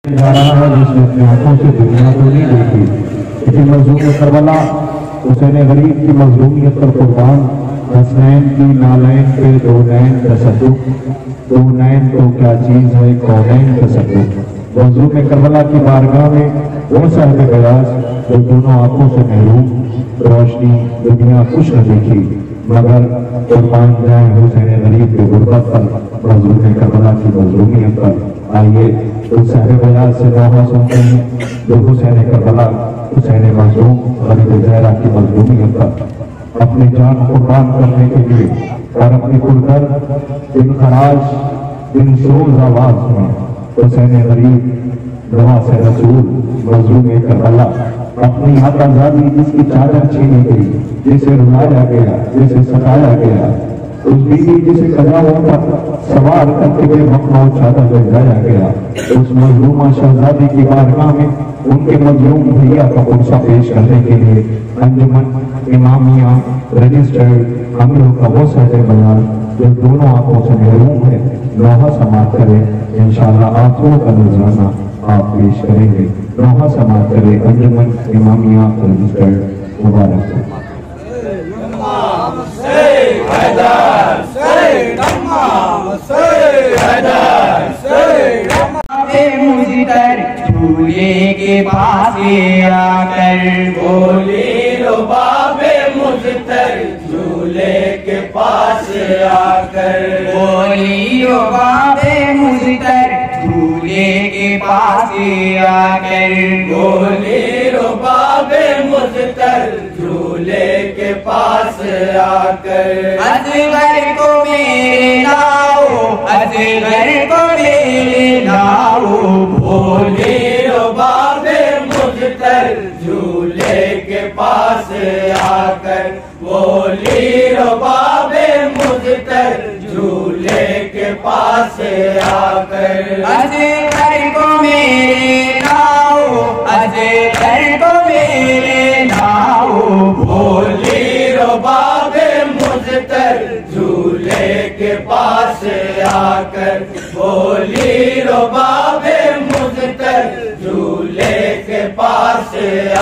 जा रहा है जिसने अपनी आंखों से दुनिया को नहीं देखी। लेकिन मजलूम करबला हुसैन गरीब की मजलूमियत पर कुर्बान, हसनैन की नालैन पे दो नैन तसद्दुक, दो नैन तो क्या चीज है कौनैन तसद्दुक। मजलूम करबला की बारगाह में वो साहिब बयास जो दोनों आंखों से महरूम, रोशनी दुनिया कुछ न देखी मगर कुर्बान जाए हुसैन गरीब के गुर्बत पर, मजलूम करबला की मजलूमियत पर। आइए उस साहिब बयास से दोहा सुनते हैं जो हुसैन करबला, हुसैन मजलूम गरीब ज़हरा की मजलूमियत पर अपनी जान कुर्बान करने के लिए और अपनी पुरदर्द इन खराज इन सोज आवाज में हुसैन गरीब नवाज़ रसूल मजलूम करबला अपनी आजादी जिसकी चादर छीनी गई, जिसे रुलाया गया, जिसे सताया गया, उस बीवी जिसे कजाओं पर सवार करके बेमौत चादर ले जाया गया, उस मजलूमा शहजादी की बारगाह में उनके मजलूम भैया का पुरसा पेश करने के लिए अंजुमन इमामिया रजिस्टर्ड अमीरों का वो साहिब बयान जो दोनों आंखों से महरूम है, नौहा समाप्त करे। इंशाअल्लाह आंखों का नजराना आप पेश करेंगे। नौहा समाप्त करे अंजुमन इमामिया रजिस्टर्ड। मुबारक झूले के पास आकर बोली लो बाबे मुझतर, झूले के पास आकर बोली लो बाबे मुझतर, झूले के पास आकर बोली लो बाबे मुझतर, झूले के पास आकर अजगर को मेरे लाओ, अजगर को मेरे लाओ, बोली लो बाबे मुझतर, झूले के पास आकर बोली लो बाबे मुझतर, झूले के पास आकर अजगर को मेरे लाओ, अजगर को मेरे लाओ, बोली लो बाबे मुझतर, झूले के पास आकर बोली लो बाबे मुझतर, झूले के पास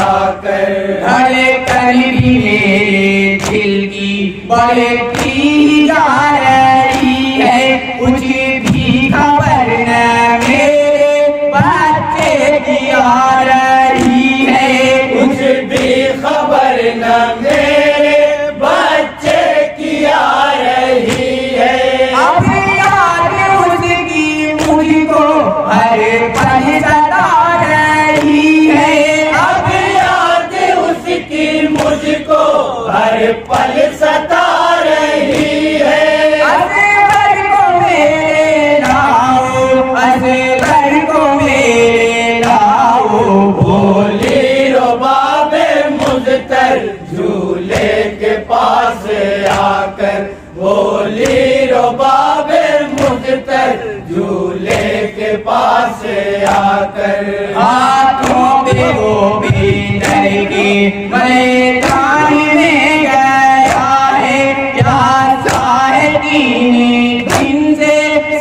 आकर धड़कन भी मेरे दिल की बढ़ती जा रही है, कुछ भी खबर न मेरे बच्चे की आ रही है, कुछ भी खबर न मेरे बच्चे की आ रही है। अब याद उसकी मुझको हर पल सता रही है, अब याद उसकी मुझको हर पल सता रही है। अजगर को मेरे लाओ, अजगर को मेरे लाओ, बोली लो बाबे मुझतर, झूले के पास आकर बोली लो बाबे मुझतर, झूले के पास आकर हाथों पे वो भीतर के मैदान में गया है, प्यासा है तीन दिन से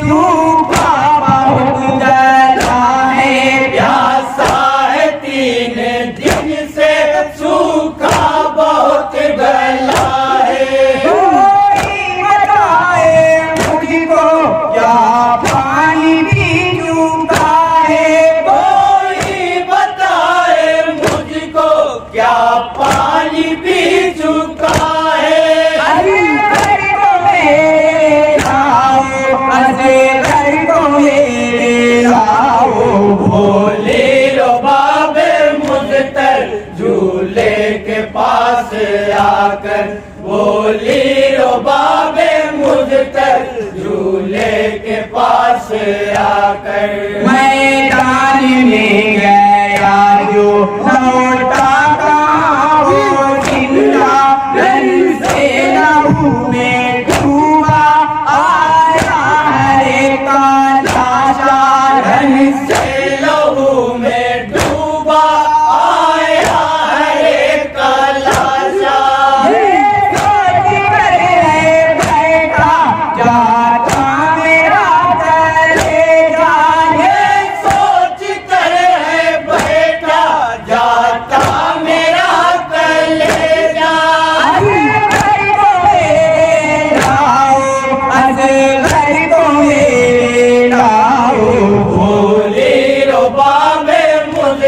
सूखा बहुत जला है, प्यासा है तीन दिन से सूखा बहुत गला है। कोई बताए मुझको क्या पानी भी चूका है, कोई बताए मुझको क्या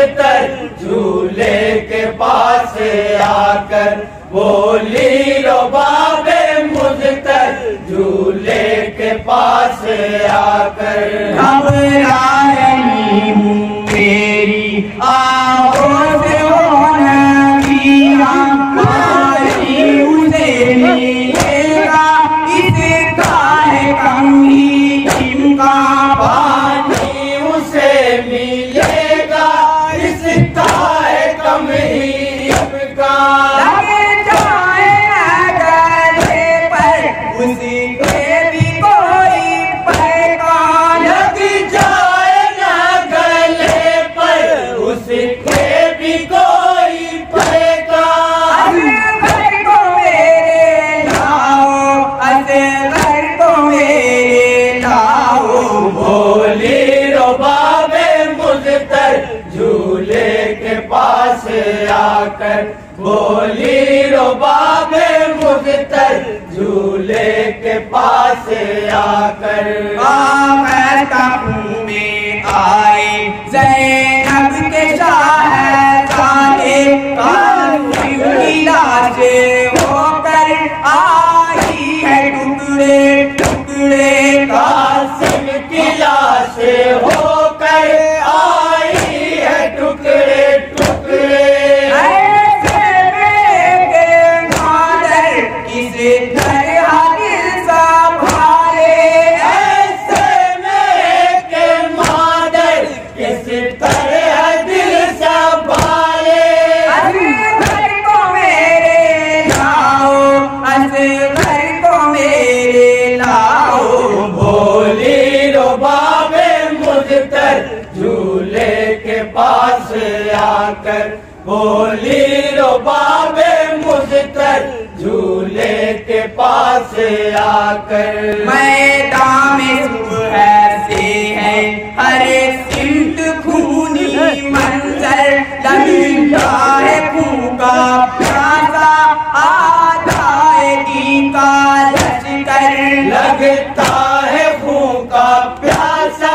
मुझतर झूले के पास आकर, बोली रुबाबे मुझतर झूले के पास आकर। घबरा रही हूँ मेरी आवाज़ होना भी हमारी उसे मिलेगा, इसका है कमी इनका पानी उसे मिलेगा, इसका है कम ही इनका। लग जाए गले पर उसके भी कोई पैगाम, लग जाए ना गले पर उसके भी कोई पैगाम। असगर को मेरे लाओ, असगर को मेरे लाओ, बोली रुबाबे मुझतर झूले के पास आकर, बोली रुबाबे मुझतर झूले के पास आकर। काबू में आए ज़ैनब के शाहज़ादे, कासिम की लाश होकर आई है टुकड़े टुकड़े, कासिम की लाश होकर आई है टुकड़े टुकड़े। ऐसे में के मादर किसे तरह दिल संभाले, ऐसे में के मादर किस तरह दिल संभाले। असगर को मेरे लाओ, असगर को मेरे लाओ, बोली रुबाबे मुझतर झूले के पास आकर, बोली रुबाबे मुझतर झूले के पास आकर। मैदान में सुबह से है हर सिमत खूनी मंजर, लगता है फूका प्यासा आदाएगी का लश्कर, लगता है फूका प्यासा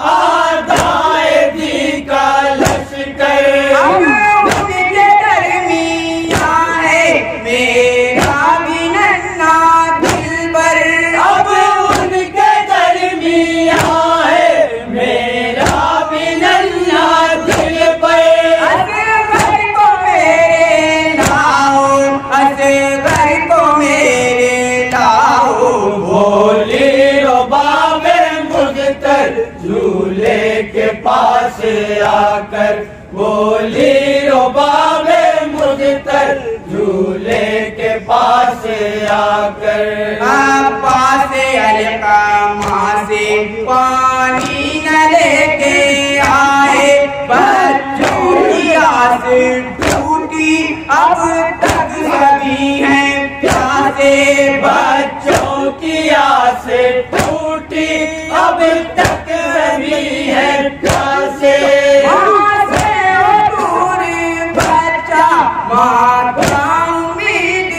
आदाएगी का लश्कर। उनके दरमियां है मेरा भी नन्हा दिलबर, अब उनके दरमियां है मेरा भी नन्हा दिल पर। असगर को मेरे लाओ, असगर को मेरे लाओ, बोली रुबाबे मुझतर झूले के पास आकर, बोली रुबाबे मुझतर झूले के पास आकर। पास अलकामा से पानी न लेके आए, बच्चों की आस टूटी अब तक सभी हैं प्यासे, बच्चों की आस टूटी अब तक सभी है प्यासे। माँ से दूर बच्चा माँ का उम्मीद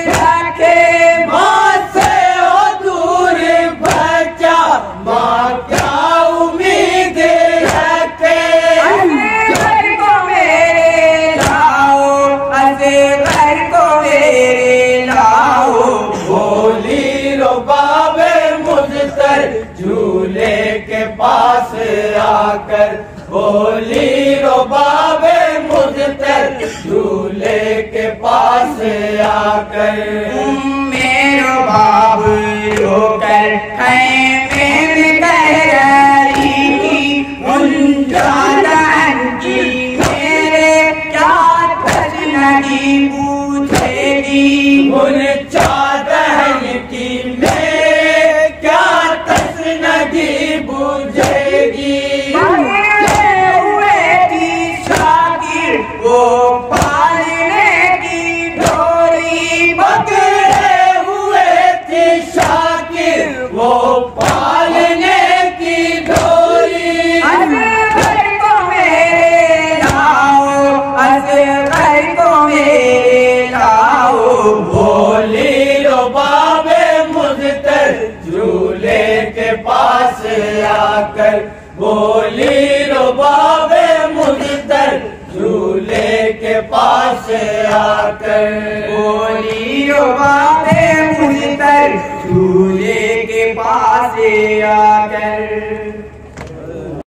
रखे, माँ से ओ दूर बच्चा माँ क्या उम्मीद रखे। असगर को मेरे लाओ, असगर को मेरे लाओ, बोली रुबाबे मुझतर झूले के पास आकर, बोली रुबाबे मुझतर झूले के पास आकर। मेरो बाब रोकर खैमे में कह रही थी, उन जान की मेरे क्या तशनगी पूछेगी, उन चादहन की मेरे क्या तसनगी बुझेगी। मरे हुए की शाकिर वो पालने की डोरी, पकड़े हुए थे शाकिर वो पालने की डोरी। असगर को मेरे लाओ, असगर को मेरे लाओ, बोली रुबाबे मुझतर झूले के पास आकर, बोली रुबाबे मुझतर पास आकर बोली ओ बाबे मुझतर झूले के पास आकर